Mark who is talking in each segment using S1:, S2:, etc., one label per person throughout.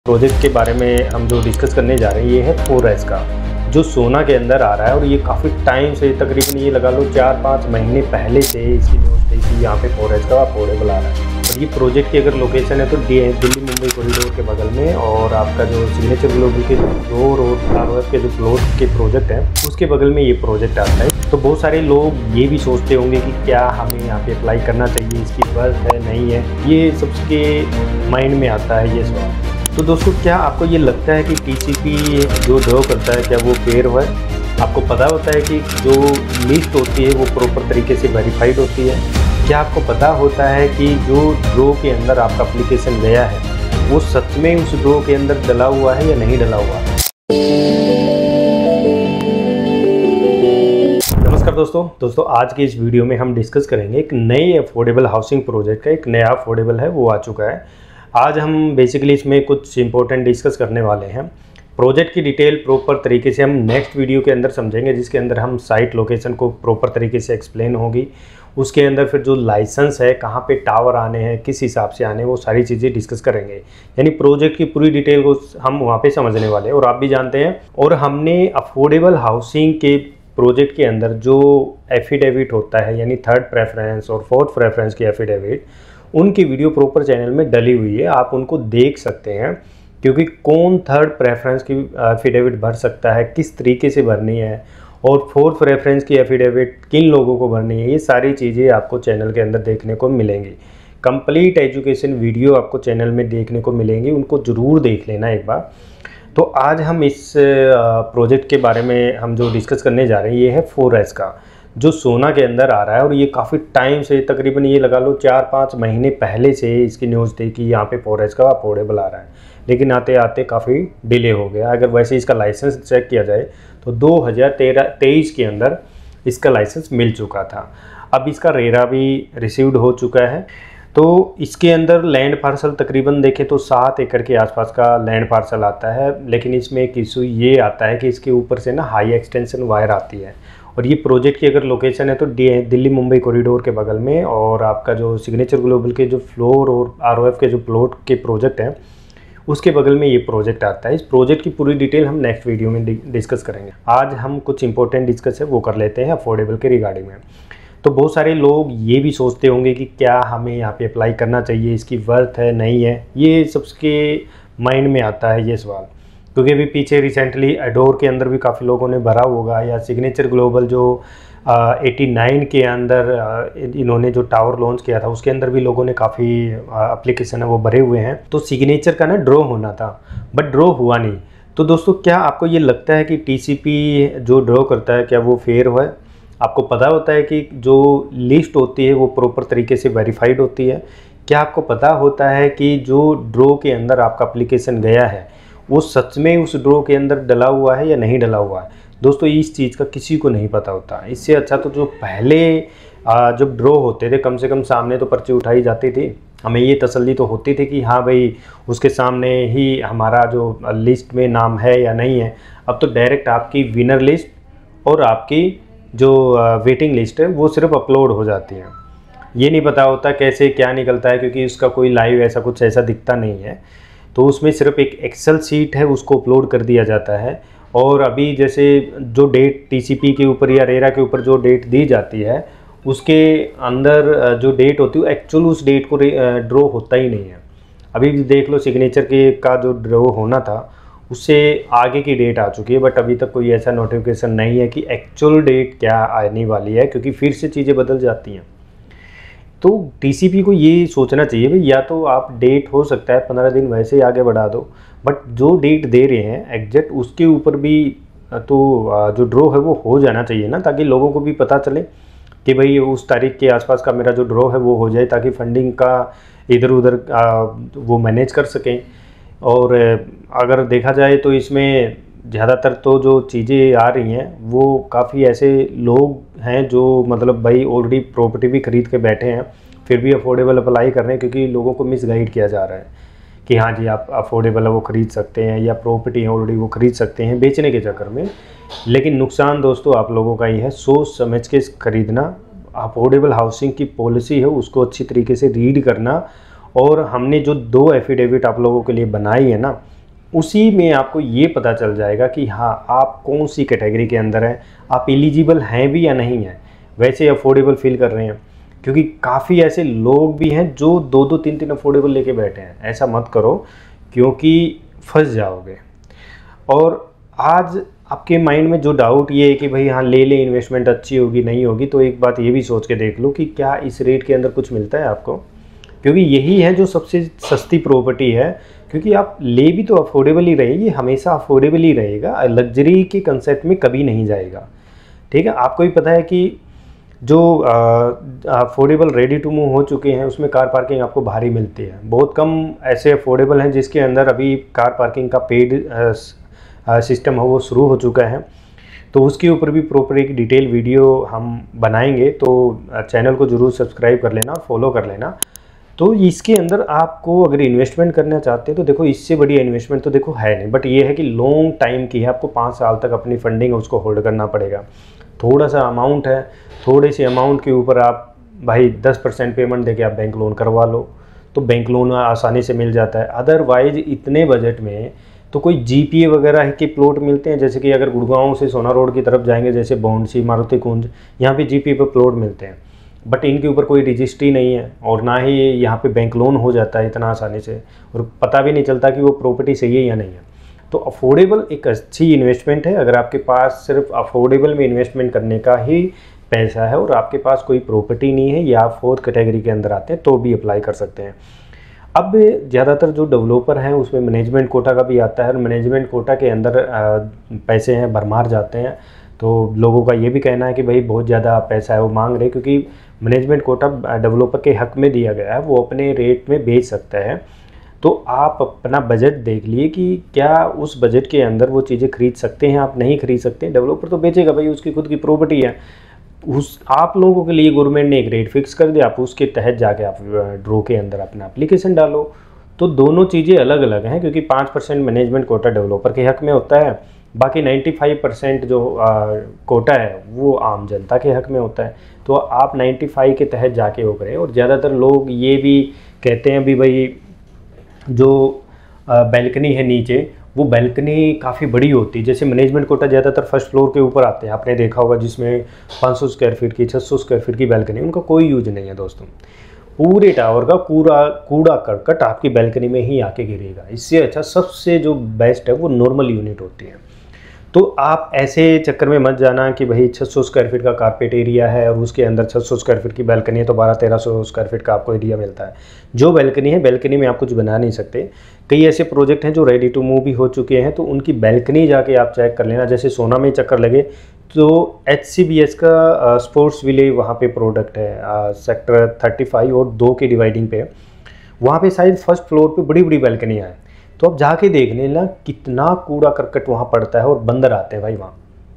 S1: Project के बारे में हम जो डिस्कस करने जा रहे हैं ये है 4S का, जो सोना के अंदर आ रहा है। और ये काफ़ी टाइम से, तकरीबन ये लगा लो 4-5 महीने पहले से इसकी न्यूज़ थी कि यहाँ पे 4S का अफोर्डेबल आ रहा है। और ये प्रोजेक्ट की अगर लोकेशन है तो दिल्ली मुंबई कॉरिडोर के बगल में, और आपका जो सिग्नेचर ग्लोबल के फ्लोर और ROF के जो फ्लोर के प्रोजेक्ट हैं उसके बगल में ये प्रोजेक्ट आता है। तो बहुत सारे लोग ये भी सोचते होंगे कि क्या हमें यहाँ पे अप्लाई करना चाहिए, इसकी वर्थ है नहीं है, ये सबके माइंड में आता है ये सवाल। तो दोस्तों, क्या आपको ये लगता है कि TCP जो ड्रॉ करता है क्या वो फेयर है? आपको पता होता है कि जो लिस्ट होती है वो प्रॉपर तरीके से वेरीफाइड होती है? क्या आपको पता होता है कि जो ड्रॉ के अंदर आपका एप्लीकेशन गया है वो सच में उस ड्रॉ के अंदर डला हुआ है या नहीं डला हुआ है? नमस्कार दोस्तों, आज की इस वीडियो में हम डिस्कस करेंगे एक नए अफोर्डेबल हाउसिंग प्रोजेक्ट का। एक नया अफोर्डेबल है वो आ चुका है। आज हम बेसिकली इसमें कुछ इंपॉर्टेंट डिस्कस करने वाले हैं। प्रोजेक्ट की डिटेल प्रॉपर तरीके से हम नेक्स्ट वीडियो के अंदर समझेंगे, जिसके अंदर हम साइट लोकेशन को प्रॉपर तरीके से एक्सप्लेन होगी। उसके अंदर फिर जो लाइसेंस है, कहाँ पे टावर आने हैं, किस हिसाब से आने हैं, वो सारी चीज़ें डिस्कस करेंगे। यानी प्रोजेक्ट की पूरी डिटेल को हम वहाँ पे समझने वाले हैं। और आप भी जानते हैं, और हमने अफोर्डेबल हाउसिंग के प्रोजेक्ट के अंदर जो एफिडेविट होता है, यानी थर्ड प्रेफरेंस और फोर्थ प्रेफरेंस की एफिडेविट, उनकी वीडियो प्रॉपर चैनल में डली हुई है, आप उनको देख सकते हैं। क्योंकि कौन थर्ड प्रेफरेंस की एफिडेविट भर सकता है, किस तरीके से भरनी है, और फोर्थ प्रेफरेंस की एफिडेविट किन लोगों को भरनी है, ये सारी चीज़ें आपको चैनल के अंदर देखने को मिलेंगी। कंप्लीट एजुकेशन वीडियो आपको चैनल में देखने को मिलेंगी, उनको ज़रूर देख लेना एक बार। तो आज हम इस प्रोजेक्ट के बारे में हम जो डिस्कस करने जा रहे हैं ये है 4S का, जो सोना के अंदर आ रहा है। और ये काफ़ी टाइम से, तकरीबन ये लगा लो 4-5 महीने पहले से इसकी न्यूज़ थी कि यहाँ पे 4S का अफोर्डेबल आ रहा है, लेकिन आते आते काफ़ी डिले हो गया। अगर वैसे इसका लाइसेंस चेक किया जाए तो 2023 के अंदर इसका लाइसेंस मिल चुका था। अब इसका रेरा भी रिसीव्ड हो चुका है। तो इसके अंदर लैंड पार्सल तकरीबन देखें तो 7 एकड़ के आसपास का लैंड पार्सल आता है। लेकिन इसमें एक इशू ये आता है कि इसके ऊपर से ना हाई एक्सटेंशन वायर आती है। और ये प्रोजेक्ट की अगर लोकेशन है तो दिल्ली मुंबई कॉरिडोर के बगल में, और आपका जो सिग्नेचर ग्लोबल के जो फ्लोर और ROF के जो प्लॉट के प्रोजेक्ट हैं उसके बगल में ये प्रोजेक्ट आता है। इस प्रोजेक्ट की पूरी डिटेल हम नेक्स्ट वीडियो में डिस्कस करेंगे। आज हम कुछ इंपॉर्टेंट डिस्कस है वो कर लेते हैं अफोर्डेबल के रिगार्डिंग में। तो बहुत सारे लोग ये भी सोचते होंगे कि क्या हमें यहाँ पे अप्लाई करना चाहिए, इसकी वर्थ है नहीं है, ये सबके माइंड में आता है ये सवाल। क्योंकि अभी पीछे रिसेंटली एडोर के अंदर भी काफ़ी लोगों ने भरा होगा, या सिग्नेचर ग्लोबल जो 89 के अंदर इन्होंने जो टावर लॉन्च किया था उसके अंदर भी लोगों ने काफ़ी एप्लीकेशन है वो भरे हुए हैं। तो सिग्नेचर का ना ड्रॉ होना था, बट ड्रॉ हुआ नहीं। तो दोस्तों, क्या आपको ये लगता है कि TCP जो ड्रॉ करता है क्या वो फेयर है? आपको पता होता है कि जो लिस्ट होती है वो प्रॉपर तरीके से वेरीफाइड होती है? क्या आपको पता होता है कि जो ड्रॉ के अंदर आपका एप्लीकेशन गया है वो सच में उस ड्रॉ के अंदर डला हुआ है या नहीं डला हुआ है? दोस्तों, इस चीज़ का किसी को नहीं पता होता। इससे अच्छा तो जो पहले जब ड्रॉ होते थे, कम से कम सामने तो पर्ची उठाई जाती थी, हमें ये तसल्ली तो होती थी कि हाँ भाई उसके सामने ही हमारा जो लिस्ट में नाम है या नहीं है। अब तो डायरेक्ट आपकी विनर लिस्ट और आपकी जो वेटिंग लिस्ट है वो सिर्फ अपलोड हो जाती है। ये नहीं पता होता कैसे क्या निकलता है, क्योंकि उसका कोई लाइव ऐसा कुछ ऐसा दिखता नहीं है। तो उसमें सिर्फ एक एक्सेल शीट है, उसको अपलोड कर दिया जाता है। और अभी जैसे जो डेट TCP के ऊपर या रेरा के ऊपर जो डेट दी जाती है उसके अंदर जो डेट होती है एक्चुअल उस डेट को ड्रॉ होता ही नहीं है। अभी भी देख लो, सिग्नेचर के का जो ड्रॉ होना था उससे आगे की डेट आ चुकी है, बट अभी तक कोई ऐसा नोटिफिकेशन नहीं है कि एक्चुअल डेट क्या आने वाली है, क्योंकि फिर से चीज़ें बदल जाती हैं। तो TCP को ये सोचना चाहिए भाई, या तो आप डेट हो सकता है 15 दिन वैसे ही आगे बढ़ा दो, बट जो डेट दे रहे हैं एग्जैक्ट उसके ऊपर भी तो जो ड्रॉ है वो हो जाना चाहिए ना, ताकि लोगों को भी पता चले कि भाई उस तारीख के आसपास का मेरा जो ड्रॉ है वो हो जाए, ताकि फंडिंग का इधर उधर वो मैनेज कर सकें। और अगर देखा जाए तो इसमें ज़्यादातर तो जो चीज़ें आ रही हैं वो काफ़ी ऐसे लोग हैं जो मतलब भाई ऑलरेडी प्रॉपर्टी भी खरीद के बैठे हैं, फिर भी अफोर्डेबल अप्लाई कर रहे हैं, क्योंकि लोगों को मिसगाइड किया जा रहा है कि हाँ जी आप अफोर्डेबल है वो ख़रीद सकते हैं, या प्रॉपर्टी है ऑलरेडी वो ख़रीद सकते हैं बेचने के चक्कर में। लेकिन नुकसान दोस्तों आप लोगों का ही है। सोच समझ के ख़रीदना, अफोर्डेबल हाउसिंग की पॉलिसी है उसको अच्छी तरीके से रीड करना, और हमने जो 2 एफिडेविट आप लोगों के लिए बनाई है ना, उसी में आपको ये पता चल जाएगा कि हाँ आप कौन सी कैटेगरी के अंदर हैं, आप एलिजिबल हैं भी या नहीं हैं, वैसे अफोर्डेबल फील कर रहे हैं। क्योंकि काफ़ी ऐसे लोग भी हैं जो 2-2 3-3 अफोर्डेबल लेके बैठे हैं। ऐसा मत करो क्योंकि फंस जाओगे। और आज आपके माइंड में जो डाउट ये है कि भाई हाँ ले ले, इन्वेस्टमेंट अच्छी होगी नहीं होगी, तो एक बात ये भी सोच के देख लो कि क्या इस रेट के अंदर कुछ मिलता है आपको, क्योंकि यही है जो सबसे सस्ती प्रॉपर्टी है। क्योंकि आप ले भी तो अफोर्डेबल ही रहेगी, हमेशा अफोर्डेबल ही रहेगा, लग्जरी के कंसेप्ट में कभी नहीं जाएगा। ठीक है, आपको भी पता है कि जो अफोर्डेबल रेडी टू मूव हो चुके हैं उसमें कार पार्किंग आपको भारी मिलती है। बहुत कम ऐसे अफोर्डेबल हैं जिसके अंदर अभी कार पार्किंग का पेड सिस्टम हो वो शुरू हो चुका है। तो उसके ऊपर भी प्रॉपर एक डिटेल वीडियो हम बनाएंगे, तो चैनल को ज़रूर सब्सक्राइब कर लेना और फॉलो कर लेना। तो इसके अंदर आपको अगर इन्वेस्टमेंट करना चाहते हैं तो देखो इससे बढ़िया इन्वेस्टमेंट तो देखो है नहीं, बट ये है कि लॉन्ग टाइम की है, आपको 5 साल तक अपनी फंडिंग उसको होल्ड करना पड़ेगा। थोड़ा सा अमाउंट है, थोड़े से अमाउंट के ऊपर आप भाई 10% पेमेंट देके आप बैंक लोन करवा लो, तो बैंक लोन आसानी से मिल जाता है। अदरवाइज इतने बजट में तो कोई जीपीए वगैरह के प्लॉट मिलते हैं, जैसे कि अगर गुड़गांव से सोना रोड की तरफ जाएंगे, जैसे बौंडसी, मारुति कुंज, यहाँ पे जीपीए पे प्लॉट मिलते हैं, बट इनके ऊपर कोई रजिस्ट्री नहीं है और ना ही यहाँ पे बैंक लोन हो जाता है इतना आसानी से, और पता भी नहीं चलता कि वो प्रॉपर्टी सही है या नहीं है। तो अफोर्डेबल एक अच्छी इन्वेस्टमेंट है। अगर आपके पास सिर्फ अफोर्डेबल में इन्वेस्टमेंट करने का ही पैसा है और आपके पास कोई प्रॉपर्टी नहीं है या आप 4th कैटेगरी के अंदर आते हैं तो भी अप्लाई कर सकते हैं। अब ज़्यादातर जो डेवलपर हैं उसमें मैनेजमेंट कोटा का भी आता है, और मैनेजमेंट कोटा के अंदर पैसे हैं भरमार जाते हैं। तो लोगों का ये भी कहना है कि भाई बहुत ज़्यादा पैसा है वो मांग रहे, क्योंकि मैनेजमेंट कोटा डेवलपर के हक में दिया गया है, वो अपने रेट में बेच सकता है। तो आप अपना बजट देख लिए कि क्या उस बजट के अंदर वो चीज़ें खरीद सकते हैं, आप नहीं खरीद सकते। डेवलपर तो बेचेगा भाई, उसकी खुद की प्रॉपर्टी है। उस आप लोगों के लिए गवर्नमेंट ने एक रेट फिक्स कर दिया, आप उसके तहत जाके आप ड्रॉ के अंदर अपना एप्लीकेशन डालो। तो दोनों चीज़ें अलग अलग हैं, क्योंकि 5% मैनेजमेंट कोटा डेवलपर के हक में होता है, बाकी 95% जो कोटा है वो आम जनता के हक में होता है। तो आप 95 के तहत जाके वो करें। और ज़्यादातर लोग ये भी कहते हैं भी भाई जो बैल्कनी है नीचे, वो बैल्कनी काफ़ी बड़ी होती है। जैसे मैनेजमेंट कोटा ज़्यादातर फर्स्ट फ्लोर के ऊपर आते हैं, आपने देखा होगा, जिसमें 500 स्क्वायर फीट की 600 स्क्वायर फीट की बैल्कनी, उनका कोई यूज नहीं है दोस्तों। पूरे टावर का कूड़ा करकट आपकी बैल्कनी में ही आके गिरेगा। इससे अच्छा सबसे जो बेस्ट है वो नॉर्मल यूनिट होती है। तो आप ऐसे चक्कर में मत जाना कि भाई 600 स्क्वायर फीट का कारपेट एरिया है और उसके अंदर 600 स्क्वायर फीट की बैल्कनी है तो 1200-1300 स्क्वायर फीट का आपको एरिया मिलता है। जो बैल्कनी है, बैल्कनी में आप कुछ बना नहीं सकते। कई ऐसे प्रोजेक्ट हैं जो रेडी टू मूव भी हो चुके हैं, तो उनकी बैल्कनी जाके आप चेक कर लेना। जैसे सोना में चक्कर लगे तो HCBS का स्पोर्ट्स विलेज वहाँ पे प्रोडक्ट है, सेक्टर 35 और 2 के डिवाइडिंग पे, वहाँ पे शायद फर्स्ट फ्लोर पे बड़ी बड़ी बैल्कनियाँ हैं। तो आप जाके देख लेना कितना कूड़ा करकट वहाँ पड़ता है, और बंदर आते हैं भाई वहाँ।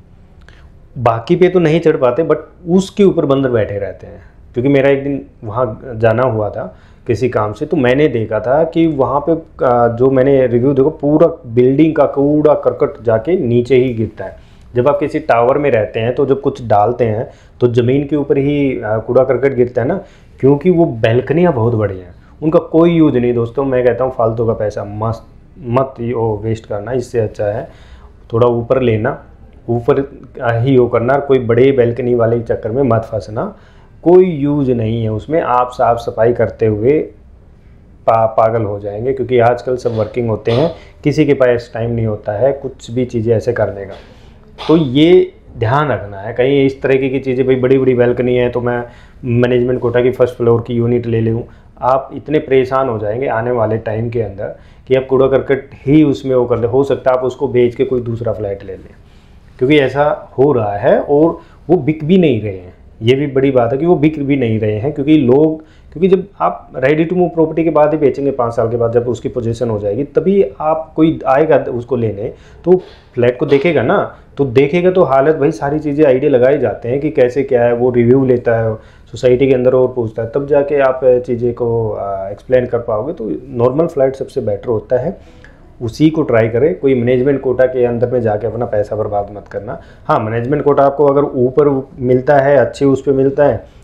S1: बाकी पे तो नहीं चढ़ पाते, बट उसके ऊपर बंदर बैठे रहते हैं। क्योंकि मेरा एक दिन वहाँ जाना हुआ था किसी काम से, तो मैंने देखा था कि वहाँ पे जो मैंने रिव्यू देखो, पूरा बिल्डिंग का कूड़ा करकट जाके नीचे ही गिरता है। जब आप किसी टावर में रहते हैं तो जब कुछ डालते हैं तो ज़मीन के ऊपर ही कूड़ा करकट गिरता है ना, क्योंकि वो बैल्कनियाँ बहुत बड़ी हैं, उनका कोई यूज नहीं। दोस्तों मैं कहता हूँ फालतू का पैसा मत वेस्ट करना। इससे अच्छा है थोड़ा ऊपर लेना, ऊपर ही वो करना, कोई बड़े बैल्कनी वाले चक्कर में मत फंसना। कोई यूज नहीं है उसमें, आप साफ सफाई करते हुए पागल हो जाएंगे। क्योंकि आजकल सब वर्किंग होते हैं, किसी के पास टाइम नहीं होता है कुछ भी चीज़ें ऐसे करने का। तो ये ध्यान रखना है, कहीं इस तरीके की चीज़ें, भाई बड़ी बड़ी बैल्कनी है तो मैं मैनेजमेंट कोटा की फर्स्ट फ्लोर की यूनिट ले लूँ, आप इतने परेशान हो जाएंगे आने वाले टाइम के अंदर कि आप कूड़ा करकट ही उसमें वो कर ले। हो सकता है आप उसको बेच के कोई दूसरा फ्लैट ले लें, क्योंकि ऐसा हो रहा है। और वो बिक भी नहीं रहे हैं, ये भी बड़ी बात है कि वो बिक भी नहीं रहे हैं, क्योंकि जब आप रेडी टू मूव प्रॉपर्टी के बाद ही बेचेंगे, 5 साल के बाद जब उसकी पोजीशन हो जाएगी, तभी आप कोई आएगा उसको लेने, तो फ्लैट को देखेगा ना, तो देखेगा तो हालत, भाई सारी चीज़ें आइडिया लगाए जाते हैं कि कैसे क्या है, वो रिव्यू लेता है सोसाइटी के अंदर और पूछता है, तब जाके आप चीज़ें को एक्सप्लेन कर पाओगे। तो नॉर्मल फ्लैट सबसे बेटर होता है, उसी को ट्राई करें। कोई मैनेजमेंट कोटा के अंदर में जाके अपना पैसा बर्बाद मत करना। हाँ, मैनेजमेंट कोटा आपको अगर ऊपर मिलता है, अच्छे उस पर मिलता है,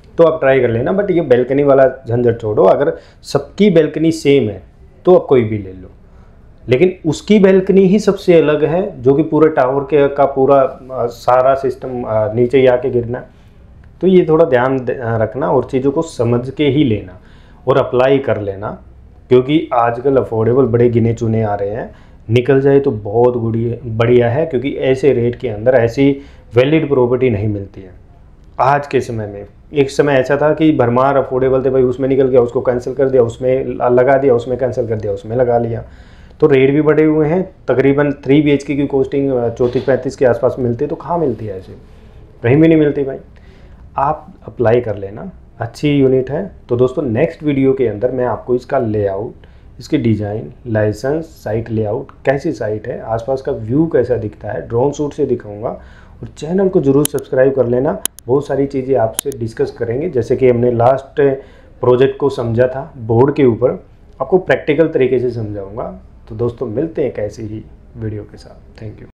S1: तो आप ट्राई कर लेना। बट ये बैल्कनी वाला झंझट छोड़ो, अगर सबकी बैल्कनी सेम है तो आप कोई भी ले लो, लेकिन उसकी बैल्कनी ही सबसे अलग है जो कि पूरे टावर के का पूरा सारा सिस्टम नीचे ही आके गिरना। तो ये थोड़ा ध्यान रखना और चीज़ों को समझ के ही लेना और अप्लाई कर लेना, क्योंकि आजकल अफोर्डेबल बड़े गिने चुने आ रहे हैं, निकल जाए तो बहुत बढ़िया है, क्योंकि ऐसे रेट के अंदर ऐसी वैलिड प्रॉपर्टी नहीं मिलती है आज के समय में। एक समय ऐसा था कि भरमार अफोर्डेबल थे भाई, उसमें निकल गया उसको कैंसिल कर दिया, उसमें लगा दिया, उसमें कैंसिल कर दिया, उसमें लगा लिया। तो रेट भी बढ़े हुए हैं। तकरीबन 3 BHK की कॉस्टिंग 34-35 के आसपास मिलती है, तो कहाँ मिलती है ऐसे, कहीं भी नहीं मिलती भाई। आप अप्लाई कर लेना, अच्छी यूनिट है। तो दोस्तों नेक्स्ट वीडियो के अंदर मैं आपको इसका लेआउट, इसकी डिज़ाइन, लाइसेंस, साइट लेआउट, कैसी साइट है, आसपास का व्यू कैसा दिखता है, ड्रोन शूट से दिखाऊंगा। और चैनल को ज़रूर सब्सक्राइब कर लेना, बहुत सारी चीज़ें आपसे डिस्कस करेंगे। जैसे कि हमने लास्ट प्रोजेक्ट को समझा था बोर्ड के ऊपर, आपको प्रैक्टिकल तरीके से समझाऊंगा। तो दोस्तों मिलते हैं एक ऐसी ही वीडियो के साथ। Thank you.